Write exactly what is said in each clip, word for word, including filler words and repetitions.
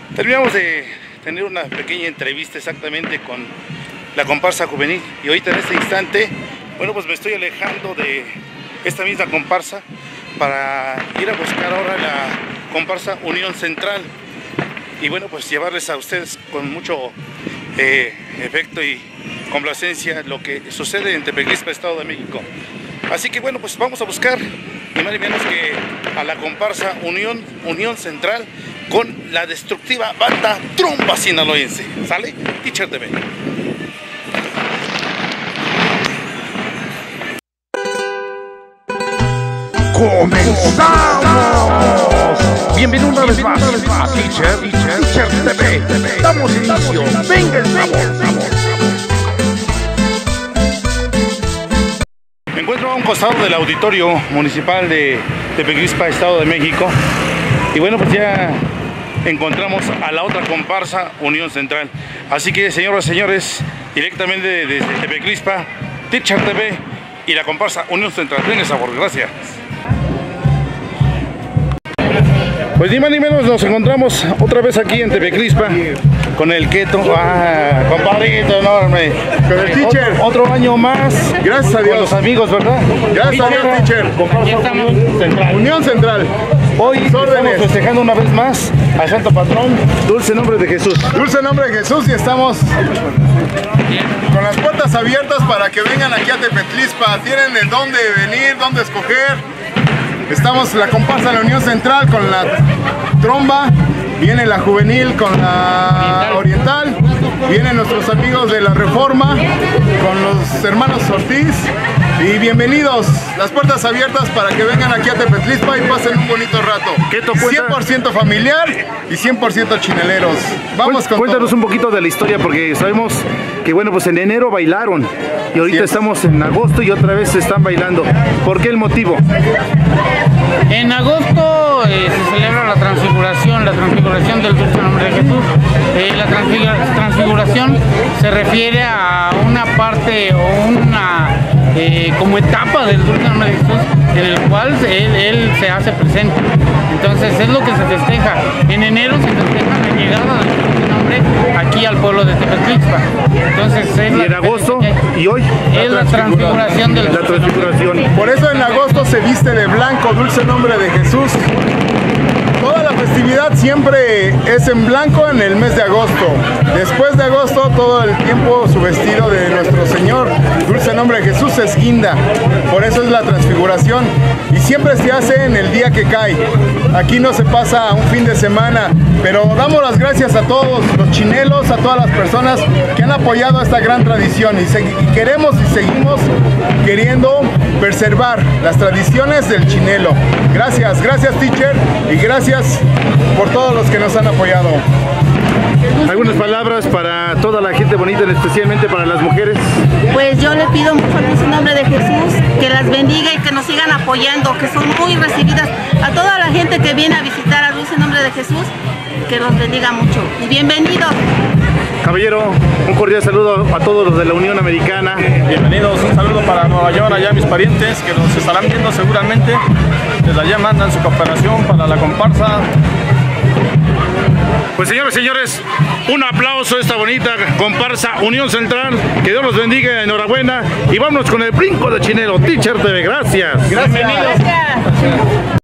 Terminamos de tener una pequeña entrevista exactamente con la comparsa juvenil y ahorita en este instante, bueno, pues me estoy alejando de esta misma comparsa para ir a buscar ahora la comparsa Unión Central y bueno, pues llevarles a ustedes con mucho eh, efecto y complacencia lo que sucede en Tepeclispa, Estado de México. Así que bueno, pues vamos a buscar ni más ni menos que a la comparsa Unión, Unión Central con la destructiva banda Tromba Sinaloense. ¿Sale? Teacher T V. ¡Comenzamos! Bienvenido una vez más a Teacher, Teacher, Teacher T V. Damos inicio. ¡Venga el sabor! Me encuentro a un costado del auditorio municipal de Tepeclispa, Estado de México. Y bueno, pues ya encontramos a la otra comparsa Unión Central. Así que, señoras y señores, directamente desde Tepeclispa, Teacher T V y la comparsa Unión Central. Venga el sabor, gracias. Pues ni más ni menos nos encontramos otra vez aquí en Tepeclispa con el Keto. Ah, compadrito enorme. Con el Teacher. Otro, otro año más. Gracias a Dios. Con los amigos, ¿verdad? Gracias a Dios, Teacher. Comparsa Unión Central. Unión Central. Hoy estamos festejando una vez más al Santo Patrón, dulce nombre de Jesús. Dulce nombre de Jesús, y estamos con las puertas abiertas para que vengan aquí a Tepeclispa. Tienen de dónde venir, dónde escoger. Estamos la comparsa de la Unión Central con la tromba, viene la juvenil con la oriental, vienen nuestros amigos de la Reforma con los hermanos Ortiz. Y bienvenidos, las puertas abiertas para que vengan aquí a Tepeclispa y pasen un bonito rato. cien por ciento familiar y cien por ciento chineleros. Vamos con Cuéntanos todo. un poquito de la historia, porque sabemos que bueno, pues en enero bailaron y ahorita estamos en agosto y otra vez se están bailando. ¿Por qué el motivo? En agosto eh, se celebra la transfiguración, la transfiguración del dulce nombre de Jesús. Eh, la transfigura- transfiguración se refiere a una parte o una eh, como etapa del dulce nombre de Jesús en el cual él, él se hace presente. Entonces es lo que se festeja. En enero se festeja la llegada del dulce nombre aquí al pueblo de Tepeclispa. Entonces es Y la en agosto y hoy es la transfiguración del la transfiguración. Por eso en agosto se viste de blanco, dulce nombre de Jesús. Toda la festividad siempre es en blanco en el mes de agosto. Después de agosto, todo el tiempo su vestido de nuestro Señor, dulce nombre de Jesús, es guinda. Por eso es la transfiguración. Y siempre se hace en el día que cae. Aquí no se pasa un fin de semana. Pero damos las gracias a todos los chinelos, a todas las personas que han apoyado esta gran tradición. Y, y queremos y seguimos queriendo preservar las tradiciones del chinelo. Gracias, gracias Teacher, y gracias por todos los que nos han apoyado. Algunas palabras para toda la gente bonita, especialmente para las mujeres. Pues yo le pido mucho en el nombre de Jesús que las bendiga y que nos sigan apoyando, que son muy recibidas. A toda la gente que viene a visitar al dulce nombre de Jesús, que los bendiga mucho. Y bienvenidos. Caballero, un cordial saludo a todos los de la Unión Americana. Bienvenidos, un saludo para Nueva York, allá mis parientes que nos estarán viendo seguramente. Desde allá mandan su cooperación para la comparsa. Pues señores, señores, un aplauso a esta bonita comparsa Unión Central. Que Dios los bendiga, enhorabuena. Y vámonos con el brinco de chinelo. Teacher T V, gracias. Gracias. Gracias.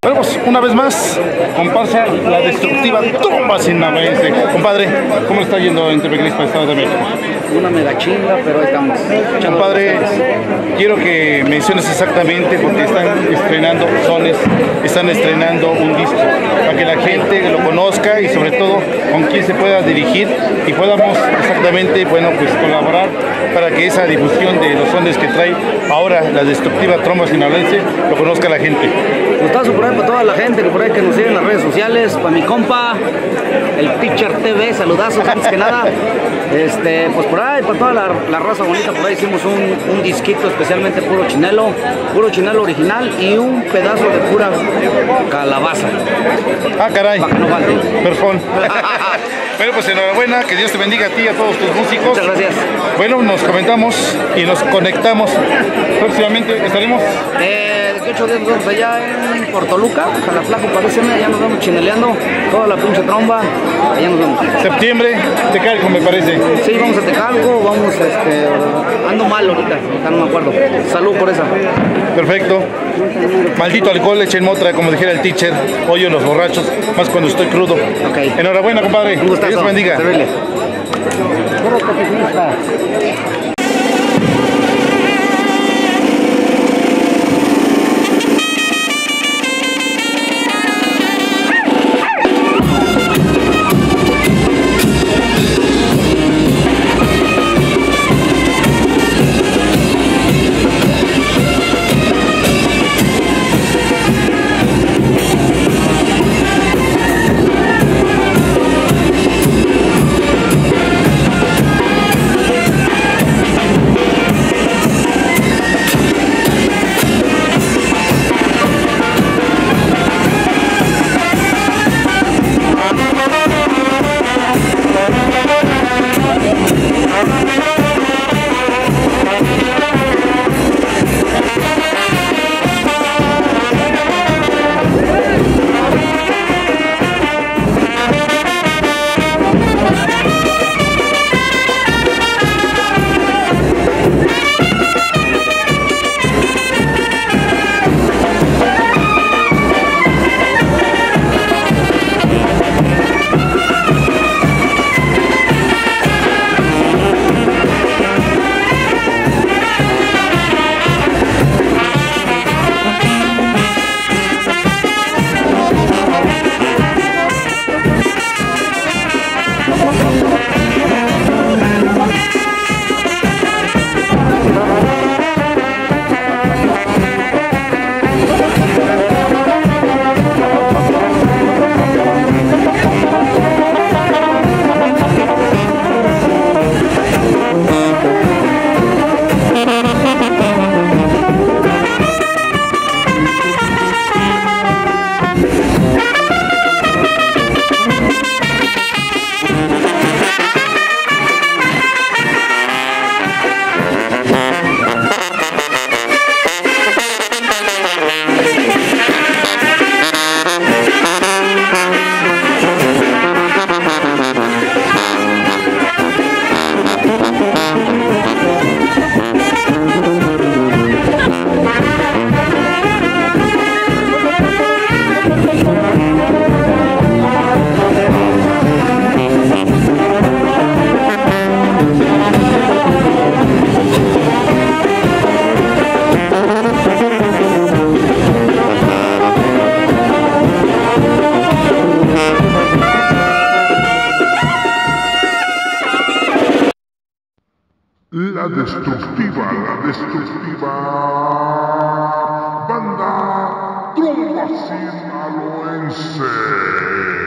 Bueno, pues una vez más, comparsa La Destructiva Tromba Sinaloense. Compadre, ¿cómo le está yendo en Tepequispa, Estado de México? Una mega chinga, pero ahí estamos. Compadre, quiero que menciones exactamente porque están estrenando sones, están estrenando un disco, para que la gente lo conozca y sobre todo con quién se pueda dirigir y podamos exactamente, bueno, pues colaborar para que esa difusión de los sones que trae ahora La Destructiva Tromba Sinaloense lo conozca la gente. Gustazo por ahí para toda la gente que por ahí que nos sigue en las redes sociales, para mi compa, el Teacher T V, saludazos antes que nada. Este, pues por ahí, para toda la, la raza bonita, por ahí hicimos un, un disquito especialmente puro chinelo, puro chinelo original y un pedazo de pura calabaza. Ah, caray. Para que no falte. Perfón. Bueno, pues enhorabuena, que Dios te bendiga a ti y a todos tus músicos. Muchas gracias. Bueno, nos comentamos y nos conectamos. Próximamente estaremos. Eh, de ocho días nos vemos allá en Portoluca, Jalaflaco, parece, allá nos vemos chineleando, toda la pinche tromba, allá nos vemos. Septiembre, Tecalco me parece. Sí, vamos a Tecalco, vamos, este, ando mal ahorita, ahorita no me acuerdo. Salud por esa. Perfecto. Maldito alcohol, echen motra, como dijera el teacher. Oyo los borrachos, más cuando estoy crudo. Ok. Enhorabuena, compadre. Un gustazo. Dios bendiga. Servirle. La Destructiva, La Destructiva Banda Tromba Sinaloense.